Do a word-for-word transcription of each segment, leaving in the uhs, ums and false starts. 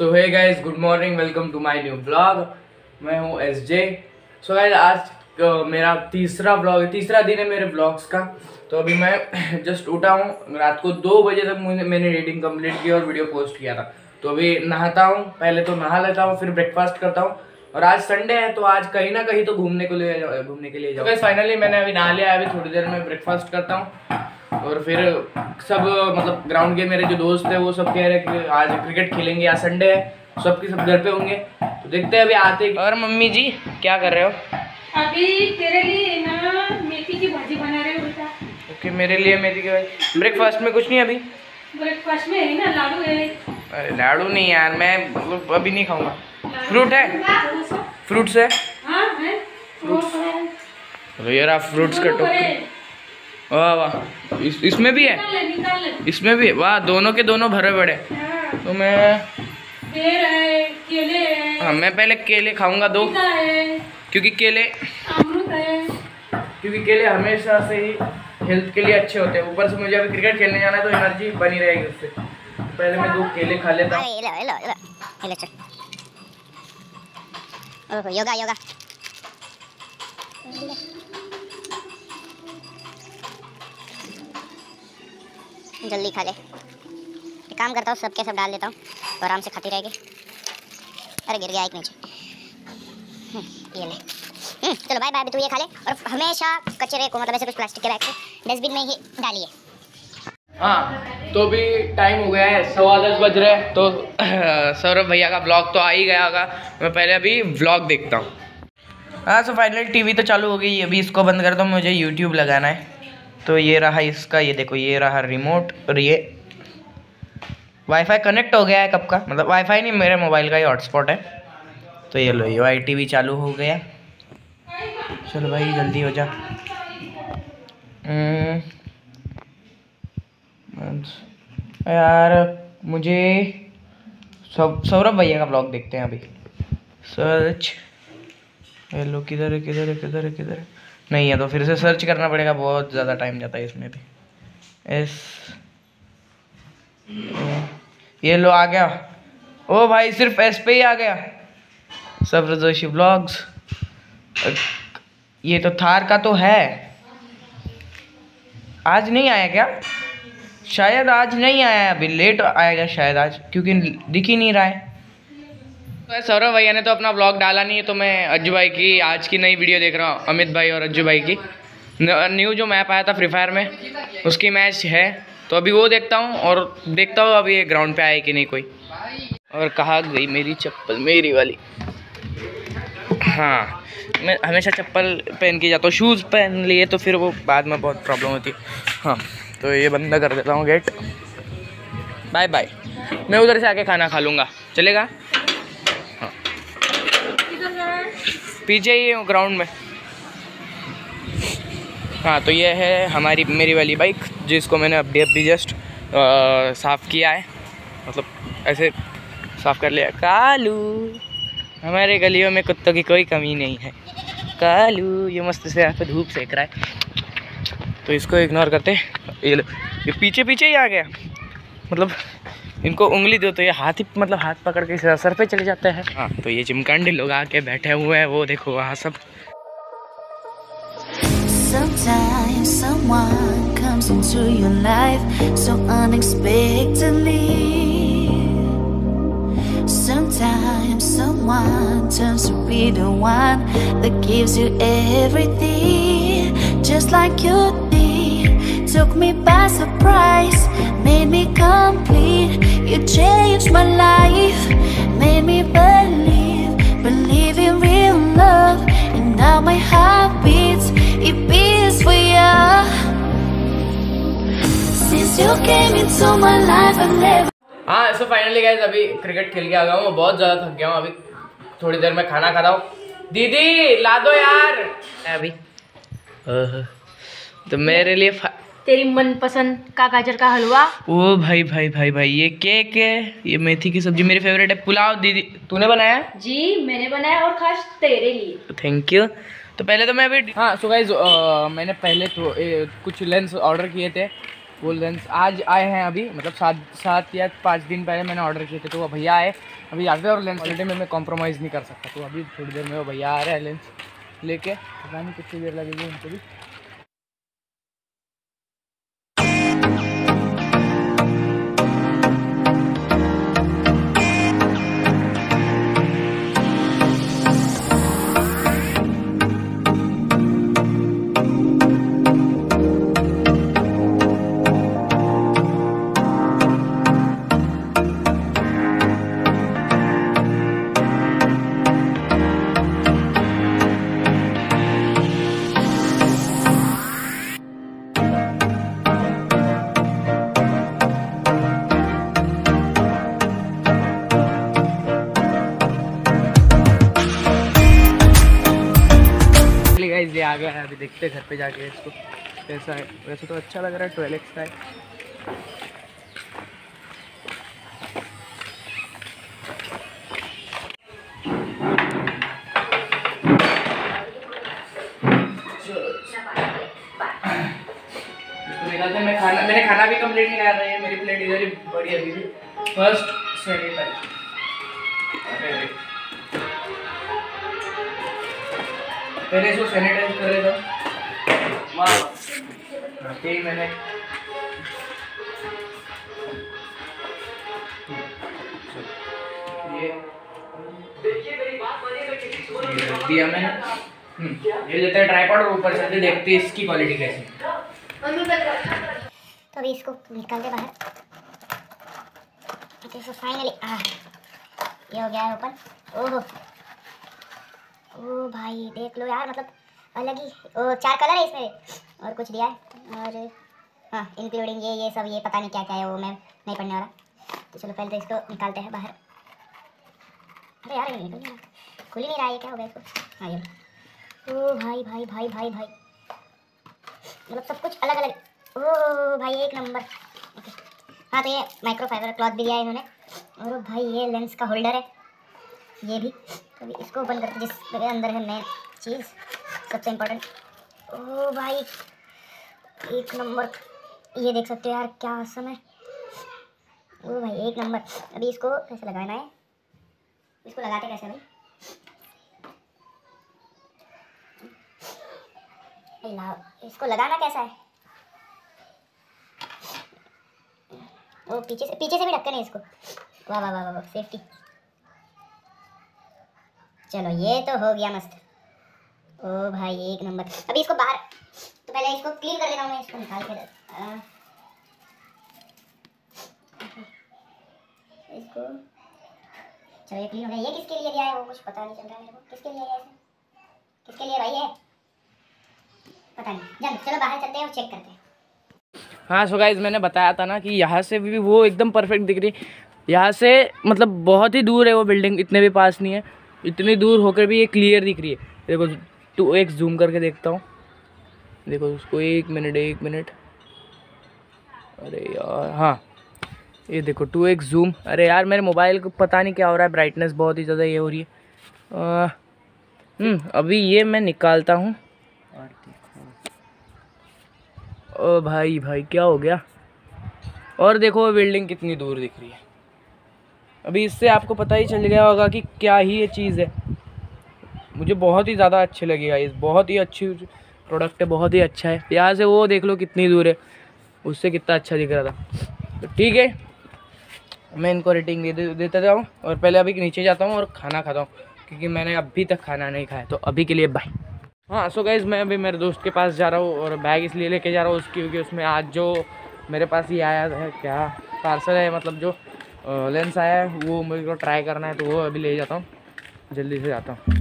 So hey guys, good morning, welcome to my new blog. मैं हूँ S J. So guys, आज uh, मेरा तीसरा ब्लॉग तीसरा दिन है मेरे ब्लॉग्स का। तो अभी मैं जस्ट उठा हूँ। रात को दो बजे तक मुझे मैंने रीडिंग कंप्लीट की और वीडियो पोस्ट किया था। तो अभी नहाता हूँ, पहले तो नहा लेता हूँ, फिर ब्रेकफास्ट करता हूँ। और आज संडे है तो आज कहीं ना कहीं तो घूमने को लिए घूमने के लिए जाऊँ। फाइनली मैंने अभी नहा लिया। अभी थोड़ी देर में ब्रेकफास्ट करता हूँ और फिर सब मतलब ग्राउंड के मेरे जो दोस्त है वो सब कह रहे कि आज क्रिकेट खेलेंगे, आज संडे है, सबके सब घर पे होंगे। तो देखते हैं अभी आते। और मम्मी जी क्या कर रहे हो? अभी तेरे लिए ना मेथी की भाजी बना रहे हो बेटा। ओके, मेरे लिए मेथी की भाजी। ब्रेकफास्ट में कुछ नहीं अभी? ब्रेकफास्ट में है ना लाडू है। अरे लाडू नहीं यार, मैं अभी नहीं खाऊंगा। फ्रूट है? फ्रूट्स है? हाँ है। फ्रूट्स तो ये रहा फ्रूट्स का टोकरी। वाह वाह, इस इसमें भी है? निकाल ले, निकाल ले। इसमें भी? वाह, दोनों के दोनों भरे पड़े। हाँ। तो मैं पेड़ है, केले है। हाँ, मैं पहले केले खाऊंगा दो, है, क्योंकि केले अमरूद है, क्योंकि केले हमेशा से ही हेल्थ के लिए अच्छे होते हैं। ऊपर से मुझे अभी क्रिकेट खेलने जाना है तो एनर्जी बनी रहेगी उससे। तो पहले मैं दो केले खा लेता हूँ। योगा योगा जल्दी खा ले। एक काम करता हूँ, सबके सब डाल देता हूँ तो आराम से खाती रहेगी। अरे गिर गया एक नीचे। ये ले। हम्म, चलो बाय बाय। अभी तू ये खा ले और हमेशा कचरे को मतलब ऐसे कुछ प्लास्टिक के बैग को डस्टबिन में ही डालिए। हाँ, तो भी टाइम हो गया है, सवा दस बज रहे हैं। तो सौरभ भैया का ब्लॉग तो आ ही गया होगा। मैं पहले अभी व्लॉग देखता हूँ। हाँ, सो फाइनली टीवी तो चालू हो गई। अभी इसको बंद करता हूँ, मुझे यूट्यूब लगाना है। तो ये रहा इसका, ये देखो, ये रहा रिमोट। और ये वाईफाई कनेक्ट हो गया है कब का, मतलब वाईफाई नहीं, मेरे मोबाइल का ही हॉटस्पॉट है। तो ये लो, ये वाई टीवी चालू हो गया। चलो भाई जल्दी हो जा। यार मुझे सब सौरभ भैया का ब्लॉग देखते हैं अभी। सर्च, हेलो, किधर है किधर है किधर है किधर है? नहीं है तो फिर से सर्च करना पड़ेगा, बहुत ज़्यादा टाइम जाता है इसमें भी। एस, ये लो आ गया। ओ भाई, सिर्फ एस पे ही आ गया। सब्र जोशी ब्लॉग्स। ये तो थार का तो है। आज नहीं आया क्या? शायद आज नहीं आया, अभी लेट आएगा शायद आज, क्योंकि दिख ही नहीं रहा है। सौरभ भैया ने तो अपना ब्लॉग डाला नहीं है, तो मैं अज्जू भाई की आज की नई वीडियो देख रहा हूँ। अमित भाई और अज्जू भाई की न्यू जो मैप आया था फ्री फायर में, उसकी मैच है। तो अभी वो देखता हूँ और देखता हूँ अभी ये ग्राउंड पे आए कि नहीं कोई। और कहाँ गई मेरी चप्पल, मेरी वाली? हाँ, मैं हमेशा चप्पल पहन के जाता हूँ। शूज़ पहन लिए तो फिर वो बाद में बहुत प्रॉब्लम होती है। हाँ, तो ये बंद कर देता हूँ गेट। Bye bye. मैं उधर से आके खाना खा लूँगा, चलेगा? हाँ, पीछे ही हूँ ग्राउंड में। हाँ, तो ये है हमारी मेरी वाली बाइक, जिसको मैंने अभी अभी जस्ट साफ़ किया है, मतलब ऐसे साफ़ कर लिया। कालू, हमारे गलियों में कुत्तों की कोई कमी नहीं है। कालू ये मस्त से यहाँ पे धूप सेक रहा है, तो इसको इग्नोर करते। ये ये पीछे पीछे ही आ गया, मतलब इनको उंगली दो तो ये हाथ ही मतलब हाथ पकड़ के सर पे चले जाते हैं। हाँ, तो ये चिमकांडी लोग आके बैठे हुए हैं, वो देखो वहाँ सब। Sometimes someone comes into your life so unexpectedly. Sometimes someone turns to be the one that gives you everything, just like you did. Took me by surprise, made me complete. You changed my life, made me believe, believe in real love. And now my heart beats, it beats for you. Since you came into my life, I've never. हाँ, so finally guys, अभी cricket खेल के आ गया हूँ। बहुत ज़्यादा थक गया हूँ। अभी थोड़ी देर में खाना खाता हूँ। दीदी ला दो यार अभी। तो मेरे लिए तेरी मनपसंद का गाजर का हलवा। ओ भाई भाई भाई भाई, ये केक है, ये मेथी की सब्जी मेरी फेवरेट है। पुलाव दीदी तूने बनाया? जी मैंने बनाया, और खास तेरे लिए। Thank you. तो पहले तो मैं अभी हाँ, सो गाइस मैंने पहले तो ए, कुछ लेंस ऑर्डर किए थे। वो लेंस आज आए हैं अभी, मतलब सात सात या पाँच दिन पहले मैंने ऑर्डर किए थे, तो वो भैया आए अभी आते हैं और लेंस क्वालिटी में मैं कॉम्प्रोमाइज़ नहीं कर सकता। तो अभी थोड़ी देर में वो भैया आ रहे हैं लेंस लेके, पता नहीं कितनी देर लगेगी उनको भी। गाइस ये आ गया है, अभी देखते हैं घर पे जाके इसको कैसा है। वैसे तो अच्छा लग रहा है, ट्वेल्व एक्स का है। निकालते मैं खाना, मैंने खाना भी कंप्लीट नहीं करा था। ये मेरी प्लेट इधर ही बड़ी है अभी भी। फर्स्ट सैनिटाइज, पहले इसको सैनिटाइज कर रहे थे वाह, यही मैंने ये दिया मैंने। ये लेते हैं ट्राइपॉड और ऊपर से देखते हैं इसकी क्वालिटी कैसी है। तो अभी इसको निकाल दे बाहर। ओके सो फाइनली आ ये हो गया है ओपन। ओह ओ भाई देख लो यार, मतलब अलग ही ओ, चार कलर है इसमें और कुछ दिया है, और हाँ इंक्लूडिंग ये ये सब ये पता नहीं क्या क्या है, वो मैं नहीं पढ़ने वाला। तो चलो पहले तो इसको निकालते हैं बाहर। अरे यार ये निकल नहीं रहा, खुल ही नहीं रहा है, क्या हो गया इसको। हाँ ये ओ भाई भाई भाई भाई भाई मतलब सब कुछ अलग अलग। ओ भाई एक नंबर। ओके हाँ, तो ये माइक्रो फाइबर क्लॉथ भी दिया है इन्होंने। और भाई ये लेंस का होल्डर है ये भी। तो अभी इसको ओपन करते जिसके अंदर है मेन चीज़ सबसे इम्पोर्टेंट। ओ भाई एक नंबर, ये देख सकते हो यार क्या असम है। ओ भाई एक नंबर। अभी इसको कैसे लगाना है, इसको लगाते कैसे भाई, लाओ इसको लगाना कैसा है। ओ पीछे से पीछे से भी ढक्कन है इसको। वाह वाह वाह वाह सेफ्टी। चलो ये तो हो गया मस्त। ओ भाई एक नंबर। अभी इसको बाहर, तो पहले इसको क्लीन कर लेता हूँ मैं, इसको निकाल के आ, इसको चलो ये क्लीन हो गया। ये किसके लिए दिया है वो कुछ पता नहीं चल रहा है मेरे को, किसके लिए है इसे, किसके लिए भाई है पता नहीं। चल चलो बाहर चलते हैं और चेक करते हैं। हाँ सो गाइज मैंने बताया था ना कि यहाँ से भी वो एकदम परफेक्ट दिख रही है। यहाँ से मतलब बहुत ही दूर है वो बिल्डिंग, इतने भी पास नहीं है। इतनी दूर होकर भी ये क्लियर दिख रही है। देखो टू एक्स जूम करके देखता हूँ, देखो उसको, एक मिनट एक मिनट अरे यार हाँ ये देखो टू एक्स जूम। अरे यार मेरे मोबाइल को पता नहीं क्या हो रहा है, ब्राइटनेस बहुत ही ज़्यादा ये हो रही है। हम्म अभी ये मैं निकालता हूँ। ओ भाई भाई क्या हो गया। और देखो बिल्डिंग कितनी दूर दिख रही है। अभी इससे आपको पता ही चल गया होगा कि क्या ही ये चीज़ है। मुझे बहुत ही ज़्यादा अच्छी लगी गाइस, बहुत ही अच्छी प्रोडक्ट है, बहुत ही अच्छा है। यहाँ से वो देख लो कितनी दूर है, उससे कितना अच्छा दिख रहा था। तो ठीक है मैं इनको रेटिंग दे देता जाऊँ और पहले अभी नीचे जाता हूँ और खाना खाता हूँ, क्योंकि मैंने अभी तक खाना नहीं खाया। तो अभी के लिए बाय। हाँ सो गाइज़ मैं अभी मेरे दोस्त के पास जा रहा हूँ और बैग इसलिए लेके जा रहा हूँ उसकी, क्योंकि उसमें आज जो मेरे पास ही आया है क्या पार्सल है, मतलब जो लेंस आया है वो मेरे को ट्राई करना है। तो वो अभी ले जाता हूँ, जल्दी से जाता हूँ।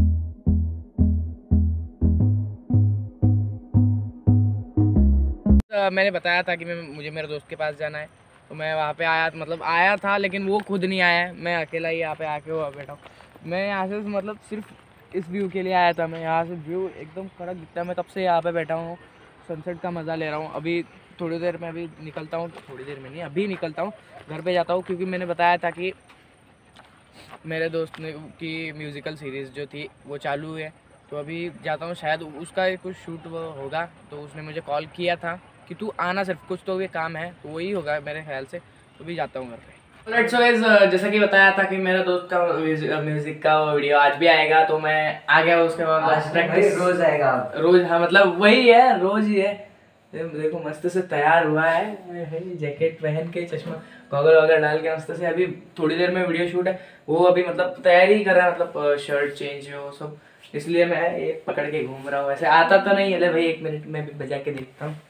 मैंने बताया था कि मैं मुझे मेरे दोस्त के पास जाना है, तो मैं वहाँ पे आया, मतलब आया था लेकिन वो खुद नहीं आया है, मैं अकेला ही यहाँ पे आके वो बैठा हूँ। मैं यहाँ से मतलब सिर्फ इस व्यू के लिए आया था। मैं यहाँ से व्यू एकदम कड़क दिखता है, मैं तब से यहाँ पे बैठा हूँ, सनसेट का मज़ा ले रहा हूँ। अभी थोड़ी देर में अभी निकलता हूँ, थोड़ी देर में नहीं अभी निकलता हूँ, घर पे जाता हूँ, क्योंकि मैंने बताया था कि मेरे दोस्त ने की म्यूज़िकल सीरीज़ जो थी वो चालू है। तो अभी जाता हूँ, शायद उसका कुछ शूट वो होगा। तो उसने मुझे कॉल किया था कि तू आना, सिर्फ कुछ तो ये काम है, तो वही होगा मेरे ख्याल से। तो भी जाता हूँ घर पे। Alright, so guys, जैसा कि बताया था कि मेरा दोस्त का म्यूजिक का वीडियो आज भी आएगा, तो मैं आ गया उसके बाद प्रैक्टिस रोज आएगा रोज। हाँ मतलब वही है, रोज ही है। देखो मस्त से तैयार हुआ है, जैकेट पहन के, चश्मा गॉगल वगैरह डाल के मस्त से। अभी थोड़ी देर में वीडियो शूट है, वो अभी मतलब तैयारी ही कर रहा है, मतलब शर्ट चेंज वो सब, इसलिए मैं एक पकड़ के घूम रहा हूँ। ऐसे आता तो नहीं है भाई, एक मिनट में भी बजा के देखता हूँ।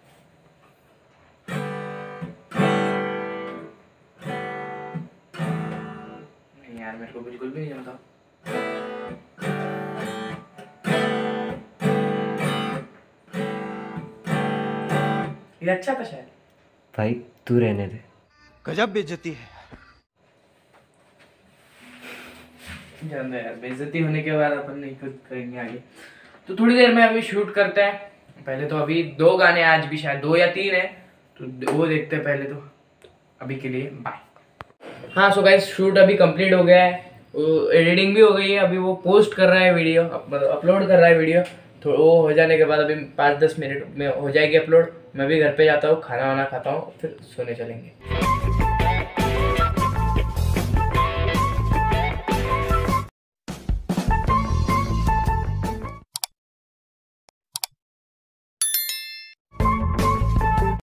नहीं यार, मेरे को बिल्कुल भी नहीं जमता। ये अच्छा था शायद। भाई तू रहने दे। गजब बेइज्जती है। जानते यार, बेइज्जती होने के बाद अपन नहीं खुद करेंगे आगे। तो थोड़ी देर में अभी शूट करते हैं। पहले तो अभी दो गाने, आज भी शायद दो या तीन है, तो वो देखते हैं पहले। तो अभी के लिए बाय। हाँ सो गाइस, शूट अभी कंप्लीट हो गया है, एडिटिंग भी हो गई है। अभी वो पोस्ट कर रहा है वीडियो, मतलब अपलोड कर रहा है वीडियो। तो वो हो जाने के बाद अभी पाँच दस मिनट में हो जाएगी अपलोड। मैं भी घर पे जाता हूँ, खाना वाना खाता हूँ, फिर सोने चलेंगे।